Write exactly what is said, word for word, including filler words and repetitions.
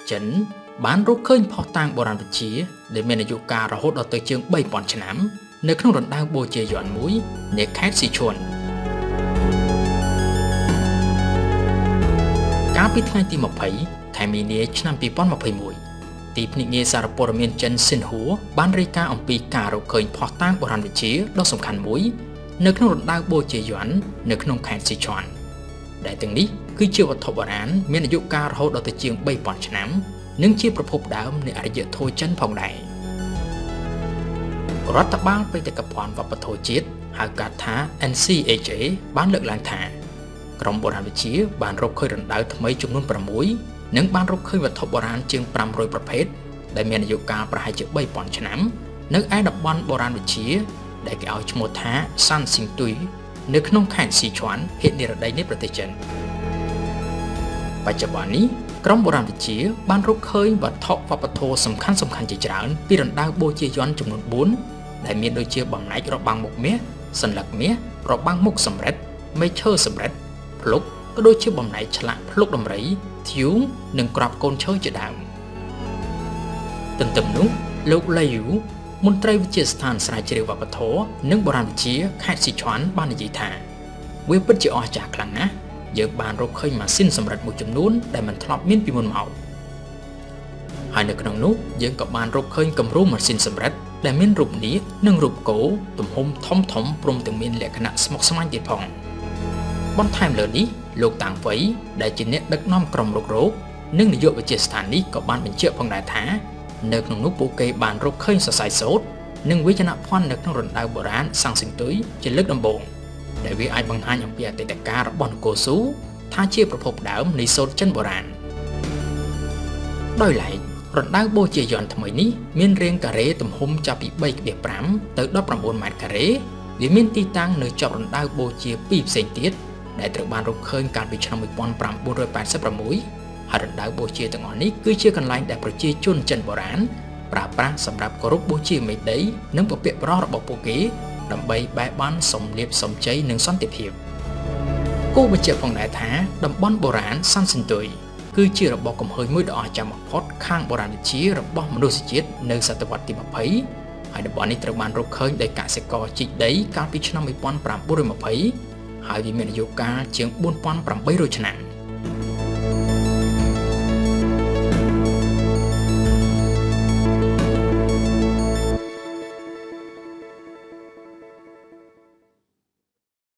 ចិនបានរកឃើញផុសតាងបុរាណវិទ្យាដែលមានអាយុកាលរហូតដល់ទៅជាងបីពាន់ឆ្នាំនៅក្នុងរណ្ដៅបូជាយន់មួយនៅខេត្តស៊ីឈួនកាលពីថ្ងៃទីยี่สิบខែមីនាឆ្នាំยี่สิบยี่สิบเอ็ดទីភ្នាក់ងារសារព័ត៌មានចិនស៊ីនហួរបានរាយការណ៍អំពីការរកឃើញផុសតាងបុរាណវិទ្យាដ៏សំខាន់មួយនៅក្នុងរណ្ដៅបូជាយន់នៅក្នុងខេត្តស៊ីឈួនដែលទាំងនេះគឺជាវត្ថុបុរាណមានអាយុកាលរហូតដល់ទៅជាងបីពាន់ឆ្នាំនិងជាប្រភពដើមនៃអរិយធម៌ចិនផងដែររដ្ឋបាលបេតិកភណ្ឌវប្បធម៌ជាតិហៅកាត់ថា เอ็น ซี เอช เอ បានលើកឡើងថាក្រុមបុរាណវិទ្យាបានរកឃើញរណ្ដៅថ្មីចំនួនប្រាំមួយនិងបានរកឃើញវត្ថុបុរាណជាងប្រាំរយប្រភេទដែលមានអាយុកាលប្រហែលជាបីពាន់ឆ្នាំនៅឯតំបន់បុរាណវិទ្យាដែលគេឲ្យឈ្មោះថាសាន់ស៊ីងទុយនៅក្នុងខេត្តស៊ីឈួនហេតុនិរដីនៃប្រទេសចិនបច្ចុប្បន្ននេះក្រុមបុរាណវិទ្យាបានរកឃើញវត្ថុវប្បធម៌សំខាន់សំខាន់ជាច្រើនពីរណ្ដៅបូជាយន់ចំនួនបួនដែលមានដូចជាបំណែករបាំងមុខមាសសន្លឹកមាសរបាំងមុខសំរិទ្ធមេឈើសំរិទ្ធភ្លុកក៏ដូចជាបំណែកឆ្លាក់ភ្លុកដំរីធ្យូងនិងក្របកូនឈើជាដើមទន្ទឹមនោះលោកឡៃយូមន្ត្រីវិទ្យាស្ថានស្រាវជ្រាវវប្បធម៌និងបុរាណវិទ្យាខេត្តស៊ីឈួនបាននិយាយថាវាពិតជាអស្ចារ្យខ្លាំងណាស់យើងបានរកឃើញម៉ាស៊ីនសម្រិតមួយចំនួនដែលមិនធ្លាប់មានពីមុនមកហើយនៅក្នុងនោះយើងក៏បានរកឃើញគំរូម៉ាស៊ីនសម្រិតដែលមានរូបនាគនិងរូបគោទំហំធំធំព្រមទាំងមានលក្ខណៈស្មុគស្មាញទៀតផងបន្ថែមលើនេះលោកតាំងវៃដែលជាអ្នកដឹកនាំក្រុមរុករកនិងនាយកវិទ្យាស្ថាននេះក៏បានបញ្ជាក់ផងដែរថានៅក្នុងនោះពួកគេបានរកឃើញសរសៃសូត្រនិងវិជ្ជាភ័ណ្ឌនៅក្នុងរណ្ដៅបុរាណសាំងស៊ីងទុយជាលើកដំបូងដែលវាអាចបង្ហាញអំពីអតីតកាលរបស់នគរស៊ូថាជាប្រភពដើមនៃសូត្រចិនបុរាណដោយឡែករណ្ដៅបូជាយន់ថ្មីនេះមានរាងការ៉េទំហំចាប់ពី បីភាគប្រាំ ទៅដប់ប្រាំបួនម៉ែត្រការ៉េវាមានទីតាំងនៅជាប់រណ្ដៅបូជាពីរផ្សេងទៀតដែលត្រូវបានរកឃើញកាលពីឆ្នាំmột nghìn tám trăm tám mươi sáuហើយរណ្ដៅបូជាទាំងអស់នេះគឺជាកន្លែងដែលប្រជាជនចិនបុរាណប្រើប្រាស់សម្រាប់គោរពបូជាមេដីនិងពពាកបរោះរបស់ពួកគេដើម្បីបែបបានសំលៀបសំជ័យនិងសន្តិភាពគូបញ្ជាក់ផងដែរថាតំបន់បុរាណសាន់ស៊ីនទុយគឺជារបបកំហើញមួយដ៏អស្ចារ្យបំផុតខាងបុរាណវិទ្យារបស់មនុស្សជាតិនៅសតវត្សទីยี่สิบហើយតំបន់នេះត្រូវបានរកឃើញដោយកសិករជីកដីកាលពីឆ្នាំmột nghìn tám trăm hai mươiហើយវាមានអាយុកាលជាងbốn nghìn tám trămឆ្នាំ